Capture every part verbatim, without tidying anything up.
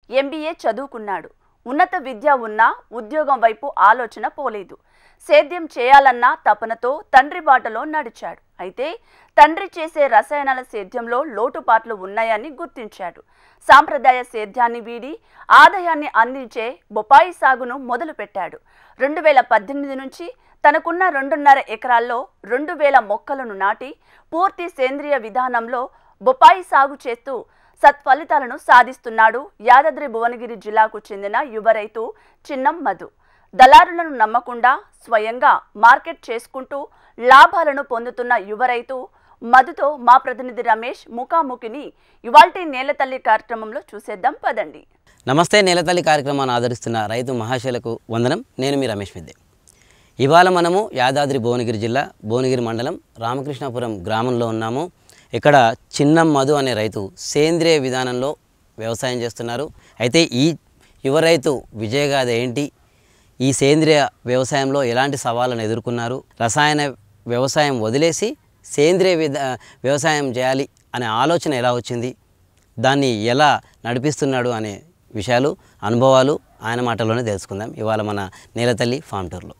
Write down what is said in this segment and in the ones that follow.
MBA చదువుకున్నాడు. ఉన్నత విద్య ఉన్నా ఉద్యోగం వైపు ఆలోచన పోలేదు. సేద్యం చేయాలన్న తపనతో తండ్రి బాటలో నడిచాడు. అయితే తండ్రి చేసే రసాయనాల సేద్యంలో లోటుపాట్లు ఉన్నాయని గుర్తించాడు. సాంప్రదాయ సేద్యాన్ని వీడి ఆదాయాన్ని అందించే బొప్పాయి సాగును మొదలుపెట్టాడు. రెండు వేల పద్దెనిమిది నుంచి తనకున్న రెండున్నర ఎకరాల్లో రెండు వేల మొక్కలను నాటి పూర్తి సేంద్రియ విధానంలో బొప్పాయి సాగు చేస్తూ సత్ఫలితాలను సాధిస్తున్నాడు యాదాద్రి భువనగిరి జిల్లాకు చెందిన యువ రైతు చిన్నం మధు. దళారులను నమ్మకుండా స్వయంగా మార్కెట్ చేసుకుంటూ లాభాలను పొందుతున్న యువ రైతు మధుతో మా ప్రతినిధి రమేష్ ముఖాముఖిని ఇవాల్టి నేలతల్లి కార్యక్రమంలో చూసేద్దాం పదండి. నమస్తే, నేలతల్లి కార్యక్రమాన్ని ఆదరిస్తున్న రైతు మహాశయులకు వందనం. నేను మీ రమేష్ మిద్దే. ఇవాళ మనము యాదాద్రి భువనగిరి జిల్లా భువనగిరి మండలం రామకృష్ణాపురం గ్రామంలో ఉన్నాము. ఇక్కడ చిన్నం మధు అనే రైతు సేంద్రియ విధానంలో వ్యవసాయం చేస్తున్నారు. అయితే ఈ యువ రైతు విజయగాథ ఏంటి, ఈ సేంద్రియ వ్యవసాయంలో ఎలాంటి సవాళ్ళను ఎదుర్కొన్నారు, రసాయన వ్యవసాయం వదిలేసి సేంద్రియ విధా వ్యవసాయం చేయాలి అనే ఆలోచన ఎలా వచ్చింది, దాన్ని ఎలా నడిపిస్తున్నాడు అనే విషయాలు, అనుభవాలు ఆయన మాటల్లోనే తెలుసుకుందాం ఇవాళ మన నేలతల్లి ఫామ్ టూర్లో.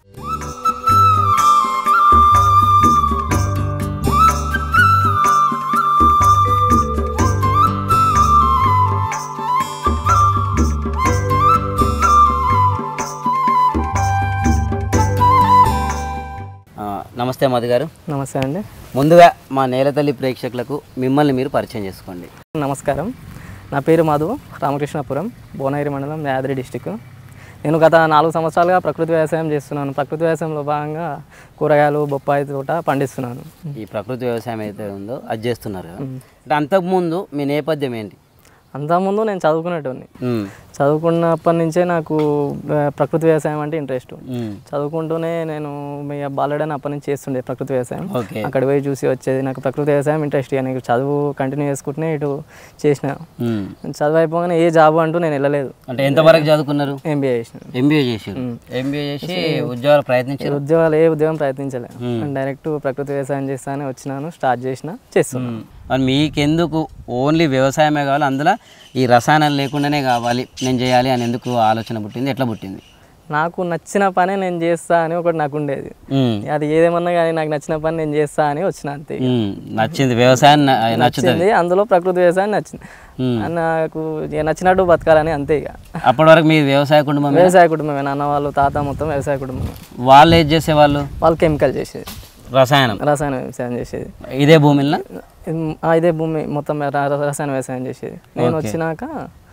నమస్తే మధు గారు. నమస్తే అండి. ముందుగా మా నేలతల్లి ప్రేక్షకులకు మిమ్మల్ని మీరు పరిచయం చేసుకోండి. నమస్కారం, నా పేరు మధు, రామకృష్ణాపురం, భువనగిరి మండలం, యాదాద్రి డిస్టిక్. నేను గత నాలుగు సంవత్సరాలుగా ప్రకృతి వ్యవసాయం చేస్తున్నాను. ప్రకృతి వ్యవసాయంలో భాగంగా కూరగాయలు, బొప్పాయి తోట పండిస్తున్నాను. ఈ ప్రకృతి వ్యవసాయం అయితే ఉందో అది చేస్తున్నారు. అంటే అంతకుముందు మీ నేపథ్యం ఏంటి? అంతకుముందు నేను చదువుకునేటోని. చదువుకున్నప్పటి నుంచే నాకు ప్రకృతి వ్యవసాయం అంటే ఇంట్రెస్ట్. చదువుకుంటూనే నేను మీ బాలడని అప్పటి నుంచి చేస్తుండే ప్రకృతి వ్యవసాయం. అక్కడ పోయి చూసి వచ్చేది. నాకు ప్రకృతి వ్యవసాయం ఇంట్రెస్ట్. నేను చదువు కంటిన్యూ చేసుకుంటూనే ఇటు చేసిన. చదువు అయిపోగానే ఏ జాబ్ అంటూ నేను వెళ్ళలేదు. అంటే ఎంతవరకు చదువుకున్నారు? ఎంబీఏ చేసిన. ఎంబీఏ చేసి ఎంబీఏ చేసి ఉద్యోగాలు ప్రయత్నించారు? ఉద్యోగాలు ఏ ఉద్యోగం ప్రయత్నించలేదు. డైరెక్ట్ ప్రకృతి వ్యవసాయం చేస్తానే వచ్చినాను, స్టార్ట్ చేసిన, చేస్తున్నాను. మరి మీకెందుకు ఓన్లీ వ్యవసాయమే కావాలి, అందులో ఈ రసాయనాలు లేకుండానే కావాలి నేను చేయాలి అని ఎందుకు ఆలోచన పుట్టింది, ఎట్లా పుట్టింది? నాకు నచ్చిన పనే నేను చేస్తా అని ఒకటి నాకు ఉండేది. అది ఏదేమన్నా కానీ నాకు నచ్చిన పని నేను చేస్తా అని వచ్చిన, అంతే. నచ్చింది వ్యవసాయం, నచ్చింది, అందులో ప్రకృతి వ్యవసాయం నచ్చింది. నాకు నచ్చినట్టు బతకాలని, అంతే. ఇక అప్పటి వరకు మీ వ్యవసాయ కుటుంబం? వ్యవసాయ కుటుంబమే. నాన్న వాళ్ళు, తాత మొత్తం వ్యవసాయ కుటుంబం. వాళ్ళు ఏది చేసేవాళ్ళు? వాళ్ళు కెమికల్ చేసేది, రసాయనం రసాయన వ్యవసాయం చేసేది. ఇదే భూమిలో ఇదే భూమి మొత్తం రసాయన వ్యవసాయం చేసేది. నేను వచ్చినాక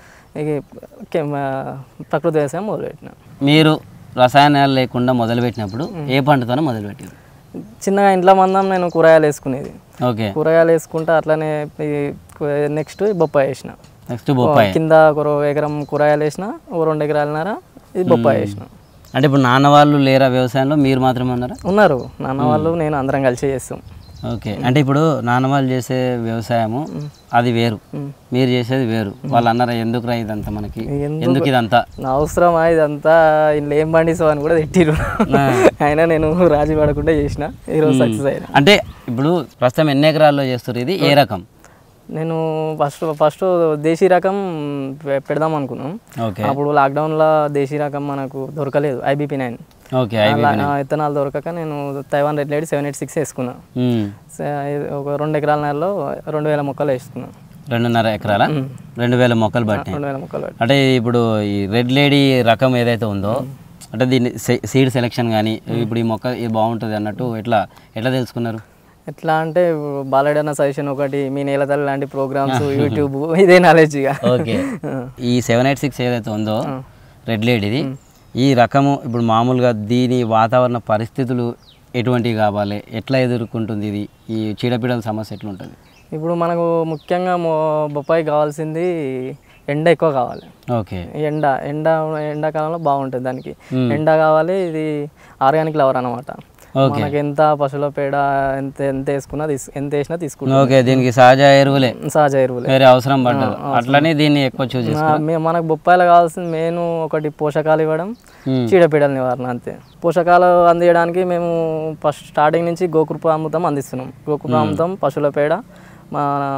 ప్రకృతి వ్యవసాయం మొదలుపెట్టిన. మీరు రసాయనాలు లేకుండా మొదలుపెట్టినప్పుడు ఏ పంటతోనే మొదలుపెట్టారు? చిన్నగా ఇంట్లో మందం నేను కూరగాయలు వేసుకునేది. ఓకే. కూరగాయలు వేసుకుంటా అట్లానే నెక్స్ట్ బొప్పాయి వేసిన. నెక్స్ట్ బొప్పాయి కింద ఒక ఎకరం కూరగాయలు వేసిన, ఒక రెండు ఎకరాలన్నర ఇది బొప్పాయి వేసిన. అంటే ఇప్పుడు నాన్న వాళ్ళు లేరా వ్యవసాయంలో, మీరు మాత్రమే ఉన్నారా? ఉన్నారు. నాన్న వాళ్ళు నేను అందరం కలిసి చేస్తాం. ఓకే. అంటే ఇప్పుడు నాన్న వాళ్ళు చేసే వ్యవసాయము అది వేరు, మీరు చేసేది వేరు. వాళ్ళు అన్నారా ఎందుకు రా ఇదంతా మనకి, ఎందుకు ఇదంతా అవసరమా ఇదంతా, ఇంట్లో ఏం పండిస్తావు అని కూడా తిట్టిరు. అయినా నేను రాజీ పడకుండా చేసిన, ఈరోజు సక్సెస్ అయినా. అంటే ఇప్పుడు ప్రస్తుతం ఎన్ని ఎకరాల్లో చేస్తారు, ఇది ఏ రకం? నేను ఫస్ట్ ఫస్ట్ దేశీ రకం పెడదాం అనుకున్నాం. అప్పుడు లాక్డౌన్లో దేశీ రకం మనకు దొరకలేదు, ఐబీపీ నైన్. విత్తనాలు దొరకక నేను Taiwan red lady seven eight six వేసుకున్నా. ఒక రెండు ఎకరాల నెలలో రెండు వేల మొక్కలు వేసుకున్నాను. రెండున్నర ఎకరాల రెండు వేల మొక్కలు బట్టి రెండు వేల మొక్కలు బట్టి. అంటే ఇప్పుడు ఈ రెడ్ లేడీ రకం ఏదైతే ఉందో, అంటే దీన్ని సీడ్ సెలెక్షన్ కానీ ఇప్పుడు ఈ మొక్క ఇది బాగుంటుంది అన్నట్టు ఎట్లా ఎట్లా తెలుసుకున్నారు? ఎట్లా అంటే బాలడన్న సజెషన్ ఒకటి, మీ నేలతల్లి లాంటి ప్రోగ్రామ్స్, యూట్యూబ్, ఇదే నాలెడ్జ్. ఇక ఓకే. ఈ సెవెన్ ఎయిట్ సిక్స్ ఏదైతే ఉందో రెడ్ లేడీది, ఈ రకము ఇప్పుడు మామూలుగా దీని వాతావరణ పరిస్థితులు ఎటువంటివి కావాలి, ఎట్లా ఎదుర్కొంటుంది ఇది, ఈ చీడపీడల సమస్య ఎట్లా ఉంటుంది? ఇప్పుడు మనకు ముఖ్యంగా బొప్పాయి కావాల్సింది ఎండ ఎక్కువ కావాలి. ఓకే. ఎండ ఎండ ఎండాకాలంలో బాగుంటుంది దానికి. ఎండ కావాలి. ఇది ఆర్గానిక్ లవర్ అనమాట. మనకి ఎంత పశువుల పేడ ఎంత ఎంత వేసుకున్నా ఎంత వేసినా తీసుకుంటాం. ఓకే. దీనికి సహజ ఎరువులే, సహజ ఎరువులే వేరే అవసరం పడదు. అట్లనే దీన్ని ఎక్కువ చూస్ చేసుకుంటాం. మనకు బొప్పాయిలో కావాల్సింది మెయిన్ ఒకటి పోషకాలు ఇవ్వడం, చీడపీడల నివారణ, అంతే. పోషకాలు అందించడానికి మేము ఫస్ట్ స్టార్టింగ్ నుంచి గోకృపామృతం అందిస్తున్నాం. గోకృపామృతం, పశువుల పేడ, మన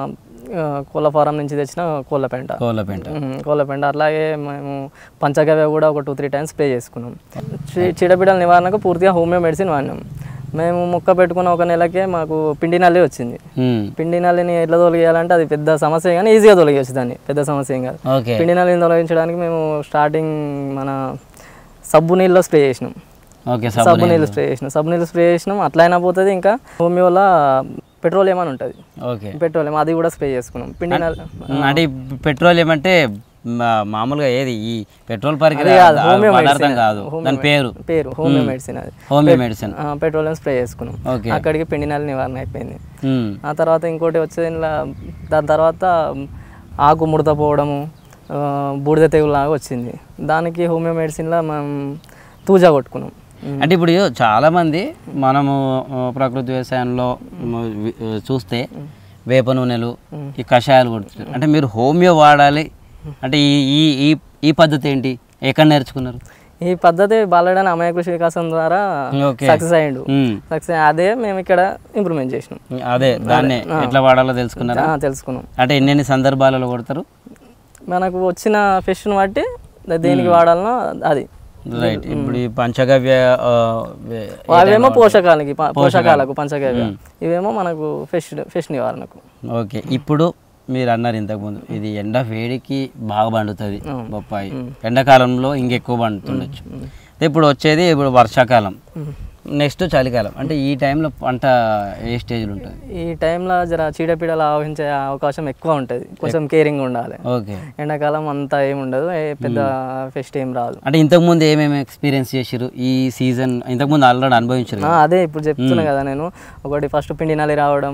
కోళ్ళ ఫారం నుంచి తెచ్చిన కోళ్ళ పెంట కోళ్ళ పెంట కోళ్ళ పెంట అట్లాగే మేము పంచగవ్య కూడా ఒక టూ త్రీ టైమ్స్ స్ప్రే చేసుకున్నాం. చీడపీడల నివారణకు పూర్తిగా హోమియో మెడిసిన్ వాడినాం. మేము మొక్క పెట్టుకున్న ఒక నెలకే మాకు పిండి నల్లి వచ్చింది. పిండి నల్లిని ఎట్లా తొలగియాలంటే అది పెద్ద సమస్య కానీ ఈజీగా తొలగించు దాన్ని, పెద్ద సమస్య ఏం కాదు. పిండి నల్లిని తొలగించడానికి మేము స్టార్టింగ్ మన సబ్బు నీళ్ళలో స్ప్రే చేసినాం. సబ్బు నీళ్ళు స్ప్రే చేసినాం సబ్బు నీళ్ళు స్ప్రే చేసినాం అట్లయినా పోతుంది. ఇంకా హోమియోలో పెట్రోలియం అని ఉంటుంది, పెట్రోలియం అది కూడా స్ప్రే చేసుకున్నాం. పిండి నల్లి అంటే పెట్రోలియం అంటే మామూలుగా ఏది ఈ పెట్రోల్ పరికరం కాదు, దాని పేరు పేరు హోమియో మెడిసిన్. అది హోమియో మెడిసిన్ పెట్రోలియం స్ప్రే చేసుకున్నాం. అక్కడికి పిండి నల్లి నివారణ అయిపోయింది. ఆ తర్వాత ఇంకోటి వచ్చేది దాని తర్వాత ఆకు ముడత పోవడము, బూడిద తెగులాగా వచ్చింది. దానికి హోమియో మెడిసిన్లో మనం తూజా కొట్టుకున్నాం. అంటే ఇప్పుడు చాలామంది మనము ప్రకృతి వ్యవసాయంలో చూస్తే వేప నూనెలు ఈ కషాయాలు కొడుతున్నారు. అంటే మీరు హోమియో వాడాలి అంటే ఈ ఈ ఈ పద్ధతి ఏంటి, ఎక్కడ నేర్చుకున్నారు? ఈ పద్ధతి బాలడని అమయ కృషి వికాసం ద్వారా సక్సెస్ అయ్యిండు. సక్సెస్ అదే మేము ఇక్కడ ఇంప్రూవ్మెంట్ చేసినాం. అదే దాన్ని ఎట్లా వాడాలో తెలుసుకున్నారా? తెలుసుకున్నాం. అంటే ఎన్ని సందర్భాలలో కొడతారు? మనకు వచ్చిన ఫిష్ను బట్టి దేనికి వాడాలనో అది. రైట్. ఇప్పుడు ఈ పంచగవ్య అవేమో పోషకాలకి పోషకాలకు పంచగవ్య, ఇవేమో మనకు ఫిష్ ఫిష్ నివారణకు. ఓకే. ఇప్పుడు మీరు అన్నారు ఇంతకుముందు ఇది ఎండ వేడికి బాగా పండుతుంది బొప్పాయి, ఎండాకాలంలో ఇంకెక్కువ పండుతుండొచ్చు. ఇప్పుడు వచ్చేది ఇప్పుడు వర్షాకాలం, నెక్స్ట్ చలికాలం. అంటే ఈ టైంలో పంట ఏ స్టేజ్లో ఉంటుంది? ఈ టైంలో జర చీడపీడలు ఆవహించే అవకాశం ఎక్కువ ఉంటుంది, కొంచెం కేరింగ్ ఉండాలి. ఓకే. ఎండాకాలం అంతా ఏమి ఉండదు, పెద్ద ఫెస్ట్ ఏం రాదు. అంటే ఇంతకుముందు ఏమేమి ఎక్స్పీరియన్స్ చేసారు ఈ సీజన్? ఇంతకుముందు ఆల్రెడీ అనుభవించారు. అదే ఇప్పుడు చెప్తున్నా కదా నేను. ఒకటి ఫస్ట్ పిండి నల్లి రావడం,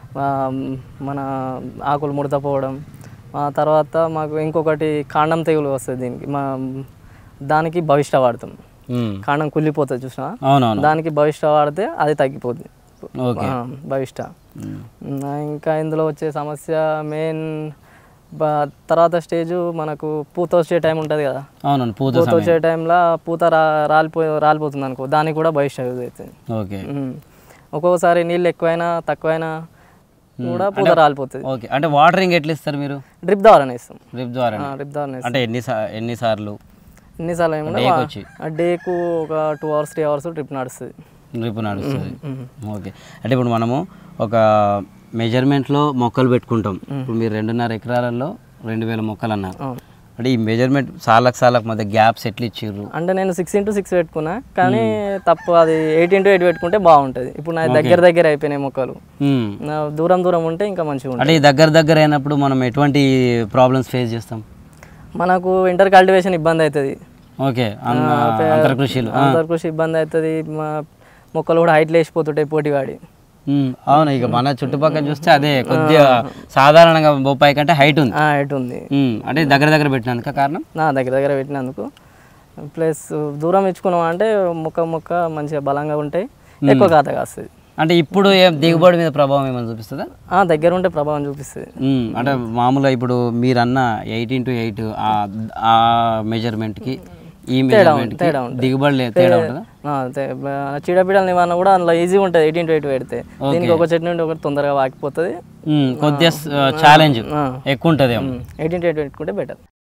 మన ఆకులు ముడతపోవడం, ఆ తర్వాత మాకు ఇంకొకటి కాండం తెగులు వస్తుంది. దీనికి మా దానికి భవిష్ట వాడతాం. కాండం కుళ్ళిపోతుంది చూసినా, దానికి భవిష్ట వాడితే అది తగ్గిపోద్ది భవిష్ట. ఇంకా ఇందులో వచ్చే సమస్య మెయిన్ తర్వాత స్టేజ్ మనకు పూత వచ్చే టైం ఉంటుంది కదా. పూత వచ్చే టైంలో పూత రా రాలిపో రాలిపోతుంది అనుకో, దానికి కూడా భవిష్ట యూజ్ అవుతుంది. ఒక్కొక్కసారి నీళ్ళు ఎక్కువైనా తక్కువైనా కూడా పూత రాలిపోతుంది. ఓకే. అంటే వాటరింగ్ ఎట్లా ఇస్తారు మీరు? డ్రిప్ ద్వారానే ఇస్తాం. డ్రిప్ ద్వారా డ్రిప్ ద్వారా. అంటే ఎన్ని ఎన్నిసార్లు ఎన్నిసార్లు ఏమన్నా డేకు ఒక two hours three hours drip నడుస్తుంది. డ్రిప్ నడుస్తుంది. ఓకే. అంటే ఇప్పుడు మనము ఒక మెజర్మెంట్లో మొక్కలు పెట్టుకుంటాం. ఇప్పుడు మీరు రెండున్నర ఎకరాలలో రెండు వేల మొక్కలు అన్నారు. అంటే ఈ మెజర్మెంట్ సాలకు సాలకు మధ్య గ్యాప్స్ ఎట్లా ఇచ్చారు? అంటే నేను సిక్స్ ఇంటూ సిక్స్ పెట్టుకున్నా, కానీ తప్పు అది ఎయిట్ ఇంటూ ఎయిట్ పెట్టుకుంటే బాగుంటుంది. ఇప్పుడు నా దగ్గర దగ్గర అయిపోయినాయి మొక్కలు, దూరం దూరం ఉంటే ఇంకా మంచిగా ఉంటుంది. అంటే ఈ దగ్గర దగ్గర అయినప్పుడు మనం ఎటువంటి ప్రాబ్లమ్స్ ఫేస్ చేస్తాం? మనకు ఇంటర్ కల్టివేషన్ ఇబ్బంది అవుతుంది. ఓకే. అంతర్కృషిలో అంతర్కృషి ఇబ్బంది అవుతుంది. మొక్కలు కూడా హైట్ లేచిపోతుంటాయి పోటీవాడి. అవును. ఇక మన చుట్టుపక్కల చూస్తే అదే కొద్దిగా సాధారణంగా బొప్పాయి కంటే హైట్ ఉంది. హైట్ ఉంది. అంటే దగ్గర దగ్గర పెట్టినందుకు కారణం నా దగ్గర దగ్గర పెట్టినందుకు, ప్లస్ దూరం ఇచ్చుకున్నాం అంటే మొక్క మొక్క మంచిగా బలంగా ఉంటాయి, ఎక్కువ కాత కాస్తుంది. అంటే ఇప్పుడు దిగుబడి మీద ప్రభావం ఏమైనా చూపిస్తుందా? దగ్గర ఉంటే ప్రభావం చూపిస్తుంది. అంటే మామూలుగా ఇప్పుడు మీరు అన్న ఎయిటీన్ టు ఎయిట్ ఆ మెజర్మెంట్కి ఈ మెజర్మెంట్ దిగుబడి లేదు, తేడా ఉంటుందా? చీడపీడల నివారణ కూడా అందులో ఈజీ ఉంటుంది. ఎయిటీన్ టు ఎయిట్ పెడితే దీనికి ఒక చెట్టు నుండి ఒకటి తొందరగా వాకిపోతుంది, కొద్దిగా ఛాలెంజ్ ఎక్కువ ఉంటుంది. ఎయిటీన్ టు ఎయిట్ పెట్టుకుంటే బెటర్.